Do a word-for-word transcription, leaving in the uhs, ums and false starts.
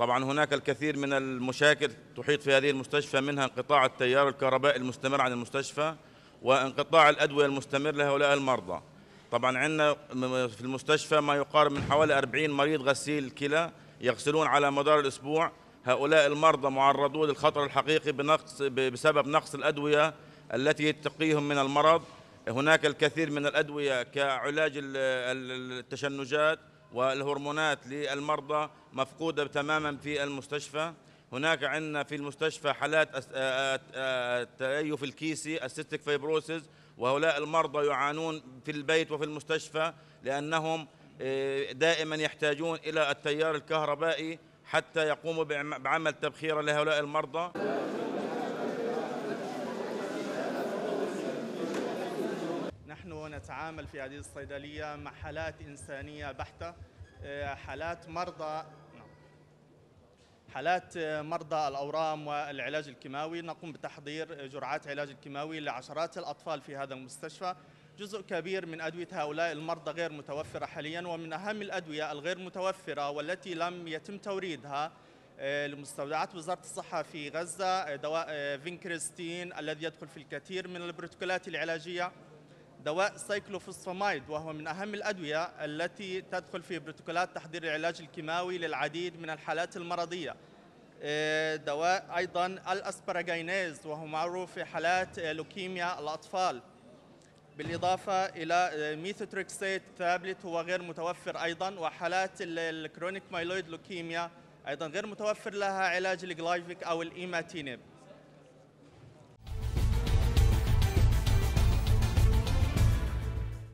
طبعا هناك الكثير من المشاكل تحيط في هذه المستشفى، منها انقطاع التيار الكهربائي المستمر عن المستشفى وانقطاع الأدوية المستمر لهؤلاء المرضى. طبعا عندنا في المستشفى ما يقارب من حوالي أربعين مريض غسيل كلى يغسلون على مدار الأسبوع. هؤلاء المرضى معرضون للخطر الحقيقي بنقص بسبب نقص الأدوية التي تقيهم من المرض. هناك الكثير من الأدوية كعلاج التشنجات والهرمونات للمرضى مفقودة تماما في المستشفى. هناك عندنا في المستشفى حالات التليف الكيسي السيستيك فايبروسيس، وهؤلاء المرضى يعانون في البيت وفي المستشفى لأنهم دائما يحتاجون إلى التيار الكهربائي حتى يقوموا بعمل تبخير لهؤلاء المرضى. نحن نتعامل في هذه الصيدلية مع حالات إنسانية بحتة، حالات مرضى حالات مرضى الأورام والعلاج الكيماوي. نقوم بتحضير جرعات علاج الكيماوي لعشرات الأطفال في هذا المستشفى. جزء كبير من أدوية هؤلاء المرضى غير متوفرة حاليا، ومن أهم الأدوية الغير متوفرة والتي لم يتم توريدها لمستودعات وزارة الصحة في غزة دواء فينكريستين الذي يدخل في الكثير من البروتوكولات العلاجية، دواء سايكلوفوسفاميد وهو من أهم الأدوية التي تدخل في بروتوكولات تحضير العلاج الكيماوي للعديد من الحالات المرضية، دواء أيضا الأسبراجينيز وهو معروف في حالات لوكيميا الأطفال، بالإضافة إلى ميثوتريكسيت تابلت هو غير متوفر أيضا، وحالات الكرونيك مايلويد لوكيميا أيضا غير متوفر لها علاج الجلايفيك أو الإيماتينيب.